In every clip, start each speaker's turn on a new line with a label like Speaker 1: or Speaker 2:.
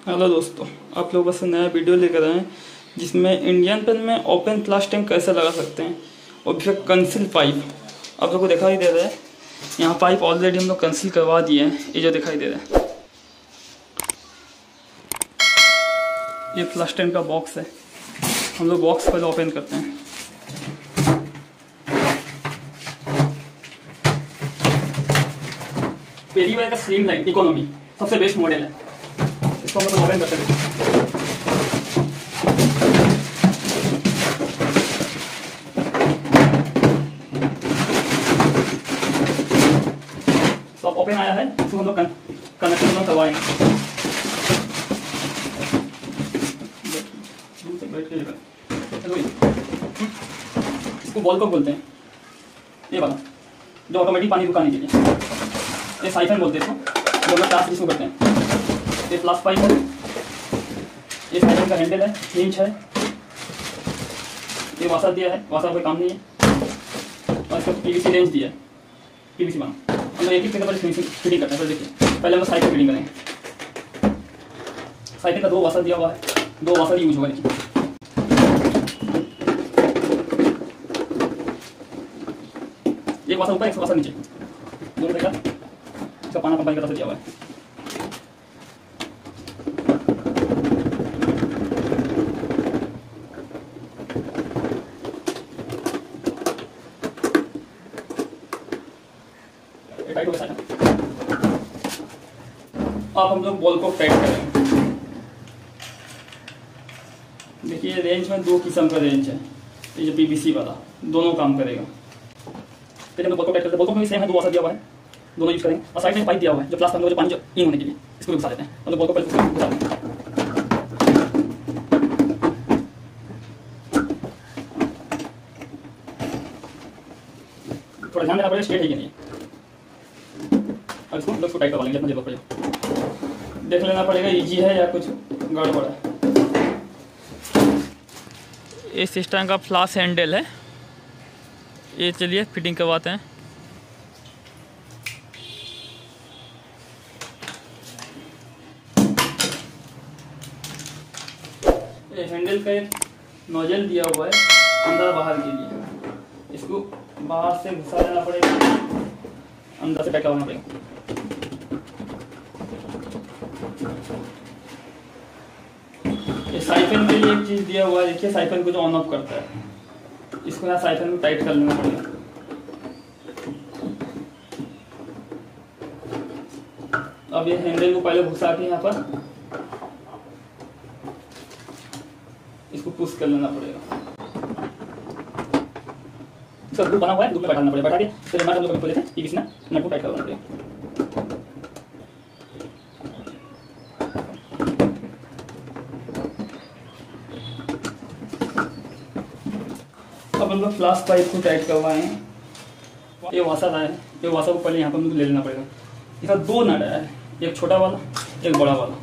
Speaker 1: Hello दोस्तों, आप लोगों से नया वीडियो लेकर आए हैं जिसमें इंडियन पेन में ओपन फ्लश टैंक कैसे लगा सकते हैं और फिर कंसील पाइप आप लोगों को दिखाई दे रहा है। यहाँ पाइप ऑलरेडी हम लोग कंसील करवा दिए हैं। ये जो दिखाई दे रहा है ये फ्लश टैंक का बॉक्स है। हम लोग बॉक्स पहले ओपन करते हैं। पेरीवेयर का स्लिम लाइन इकोनॉमी सबसे बेस्ट मॉडल है। इसको हम लोग ओपन करते हैं। तो अब ओपन आया है, इसको हम लोग कनेक्शन करवाएंगे। इसको बॉल को बोलते हैं, ये वाला जो ऑटोमेटिक पानी रुकाने के लिए। ये साइफन बोलते हैं इसको, जो हम टास्क इसको करते हैं। ये फ्लश पाइप है, ये साइफन का हैंडल है, हिंच है, ये वाशर दिया है, वाशर कोई काम नहीं है, और इसको पीवीसी रेंज दिया है, पीवीसी बना। हम लोग एक जगह पर फिटिंग करते हैं। फिर देखिए पहले हम लोग साइकिल फिटिंग करेंगे। साइकिल का 2 वाशर दिया हुआ है, 2 वाशर यूज होगा। देखिए एक वाशर ऊपर, एक वाशर नीचे, दोनों देखा इसका पाना कंपनी का तरफ से दिया हुआ है। टाइट हो गया। अब हम लोग बॉल को टाइट करेंगे। देखिए रेंज में 2 किस्म का रेंज है। ये जो पीवीसी वाला दोनों काम करेगा। फिर हम लोग बॉल को टाइट करते हैं। बॉल को भी सेम है, 2 वाशर दिया हुआ है, दोनों यूज करेंगे। और साइड में पाइप दिया हुआ है जो प्लास्टिक जो पानी जो इन होने के लिए, इसको भी घुसा देते हैं। हम लोग बॉल को पहले घुसा देते हैं। थोड़ा ध्यान देना पड़ेगा स्ट्रेट है कि नहीं। अब इसको हम लोग टाइट करवा लेंगे। अपना जरूरत पड़ेगा देख लेना पड़ेगा इजी है या कुछ गड़बड़ है। इस सिस्टम का फ्लश हैंडल है, ये चलिए फिटिंग करवाते हैं। ये हैंडल का एक नोजल दिया हुआ है अंदर बाहर के लिए। इसको बाहर से घुसा देना पड़ेगा, अंदर से टाइट करवाना पड़ेगा। ये साइफन के लिए एक चीज दिया हुआ है। देखिए साइफन को जो ऑन ऑफ करता है, इसको यहाँ साइफन में टाइट कर लेना पड़ेगा। अब ये हैंडल को पहले घुसा के यहाँ पर इसको पुश कर लेना पड़ेगा। इसका ग्रुप बना हुआ है, ग्रुप में बैठाना पड़ेगा। बैठा के फिर हम लोग खोले थे पीवीसी ना नट को टाइट करवाना पड़ेगा। अब हम लोग फ्लश पाइप को टाइट करवाए हैं। ये वाशर आया है, ये वाशर को पहले यहाँ पर ले लेना पड़ेगा। इसका 2 नट आया है, एक छोटा वाला एक बड़ा वाला।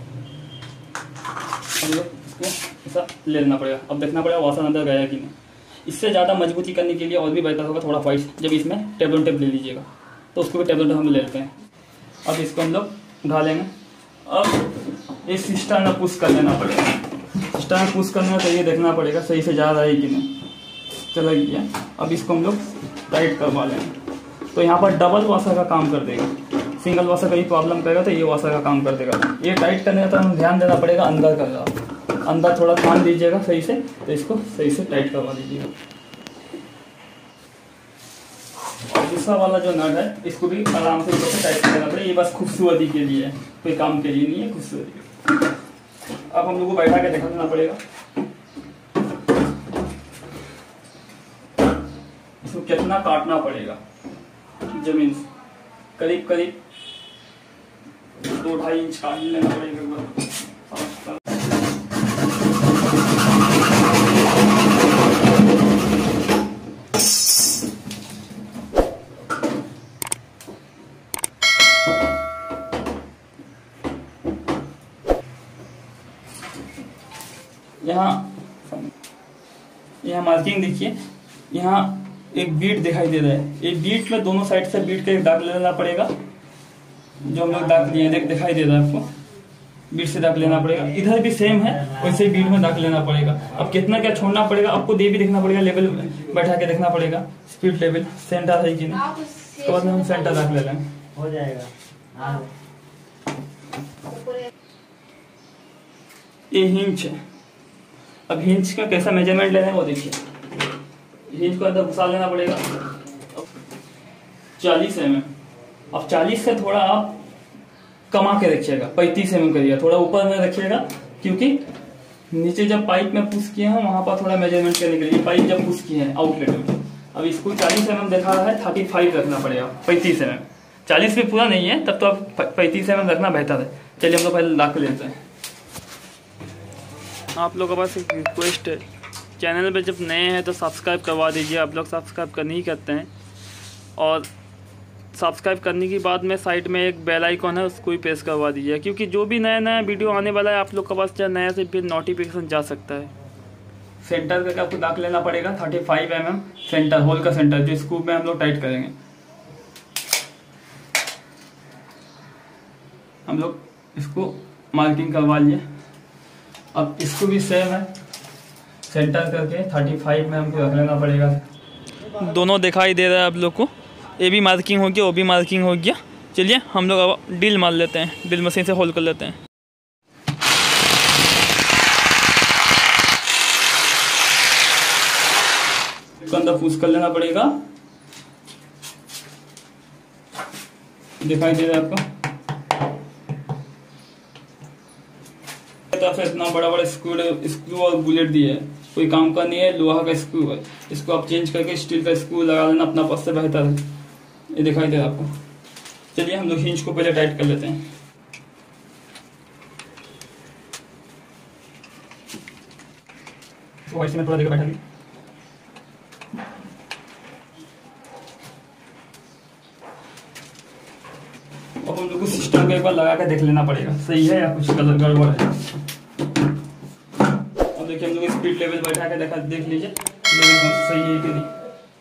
Speaker 1: हम लोग इसको ऐसा ले लेना पड़ेगा। अब देखना पड़ेगा वाशर अंदर गया कि नहीं। इससे ज़्यादा मजबूती करने के लिए और भी बेहतर होगा थोड़ा वाइट, जब इसमें टेबल टेप ले लीजिएगा तो उसको भी टेबल टेप हम ले लेते हैं। अब इसको हम लोग उठा लेंगे। अब इस सिस्टम में पुश कर लेना पड़ेगा। सिस्टम में पुश करना तो ये देखना पड़ेगा सही से जा रहा है कि नहीं। चला गया। अब इसको हम लोग टाइट करवा लेंगे। तो यहाँ पर डबल वाशर का काम कर देगा। सिंगल वाशर कहीं प्रॉब्लम करेगा तो ये वाशर का काम कर देगा। ये टाइट करने का तो हमें ध्यान देना पड़ेगा अंदर कर रहा, अंदर थोड़ा ध्यान दीजिएगा सही से, तो इसको सही से टाइट करवा दीजिएगा। और दूसरा वाला जो नट है इसको भी आराम से इसको टाइट करना पड़ेगा। ये बस खूबसूरती के लिए है, कोई काम के लिए नहीं है, खूबसूरती के लिए। अब हम लोग को बैठा के देखना पड़ेगा इसको कितना काटना पड़ेगा। जमीन से करीब करीब 2-2.5 इंच काट लेना पड़ेगा। यहाँ मार्किंग देखिए, यहाँ एक बीट दिखाई दे रहा है। एक बीट में दोनों साइड से बीट का एक दाग ले लेना पड़ेगा, जो हम लोग दाग दिए हैं। दिखाई दे रहा है आपको, बीट से दाग लेना पड़ेगा। इधर भी सेम है, वैसे बीट में दाग लेना पड़ेगा। अब कितना क्या छोड़ना पड़ेगा आपको ये भी देखना पड़ेगा, लेवल बैठा के देखना पड़ेगा, स्पीड लेवल सेंटर है कि नहीं। उसके बाद हम सेंटर दाग ले लेंगे,
Speaker 2: हो जाएगा।
Speaker 1: ये हिंच है। अब हिंच का कैसा मेजरमेंट लेना है वो देखिए। हिंच को अंदर घुसा लेना पड़ेगा 40 mm। अब 40 से थोड़ा आप कमा के रखिएगा, 35 mm करिएगा, थोड़ा ऊपर में रखिएगा, क्योंकि नीचे जब पाइप में पुश किए हैं वहां पर थोड़ा मेजरमेंट करने के लिए पाइप जब पुश किए हैं आउटलेट में। अब इसको 40 mm दिखा रहा है, 35 रखना पड़ेगा, 35 mm। 40 भी पूरा नहीं है, तब तो आप 35 mm रखना बेहतर है। चलिए हम लोग पहले ला के लेते हैं। आप लोगों के पास एक रिक्वेस्ट है, चैनल पे जब नए हैं तो सब्सक्राइब करवा दीजिए। आप लोग सब्सक्राइब करनी ही करते हैं, और सब्सक्राइब करने के बाद में साइड में एक बेल आइकॉन है, उसको भी प्रेस करवा दीजिए, क्योंकि जो भी नया नया वीडियो आने वाला है आप लोग के पास नया से फिर नोटिफिकेशन जा सकता है। सेंटर करके आपको दाग लेना पड़ेगा 35 mm सेंटर, होल का सेंटर, जो स्क्रू में हम लोग टाइट करेंगे। हम लोग इसको मार्किंग करवा लिए। अब इसको भी सेम है, सेंटर करके 35 में हमको रख लेना पड़ेगा। दोनों दिखाई दे रहा है आप लोग को, ये भी मार्किंग हो गया, वो भी मार्किंग हो गया। चलिए हम लोग अब ड्रिल मार लेते हैं, ड्रिल मशीन से होल कर लेते हैं। इसको अंदर पुश कर लेना पड़ेगा, दिखाई दे रहा है आपको। इतना बड़ा बड़ा स्क्रू और बुलेट दिए है, कोई काम का नहीं है, लोहा का स्क्रू है। इसको आप चेंज करके स्टील का स्क्रू लगा लेना अपना पास से बेहतर है। ये दिखाई दे रहा है आपको। चलिए हम लोग हिंज को पहले टाइट कर लेते हैं। तो इसमें थोड़ा देर बैठा दी। अब हम लोग को सिस्टम को एक बार लगा कर देख लेना पड़ेगा, सही है या कुछ कलर गड़बड़ है। अब देखिए हम लोग स्पीड लेवल बैठा के देख लीजिए लेवल सही है कि नहीं।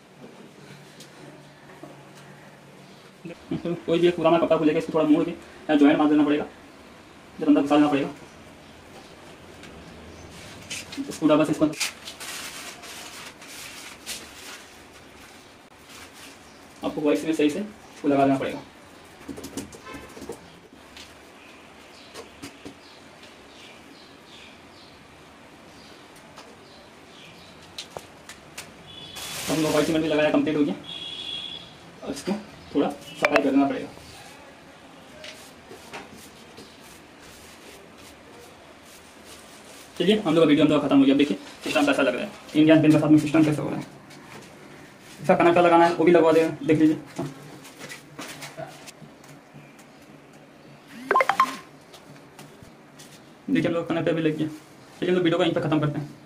Speaker 1: कोई भी एक पुराना कपड़ा को लेकर इसको थोड़ा मोड़ के या जॉइंट मार देना पड़ेगा, जब अंदर घुसा लेना पड़ेगा। इसको बस इसको आपको वॉइस में सही से इसको लगा देना पड़ेगा। हम लोग वॉइस में भी लगाया, कंप्लीट हो गया। और इसको थोड़ा सफाई करना पड़ेगा। चलिए हम लोग वीडियो खत्म हो गया। देखिए सिस्टम कैसा लग रहा है, इंडियन पेन के साथ में सिस्टम कैसा हो रहा है। इसका कनेक्टर लगाना है वो भी लगवा देगा, देख लीजिए। देखिए हम लोग कनेक्टर भी लग गया। चलिए हम लोग वीडियो को यहीं पर खत्म करते हैं।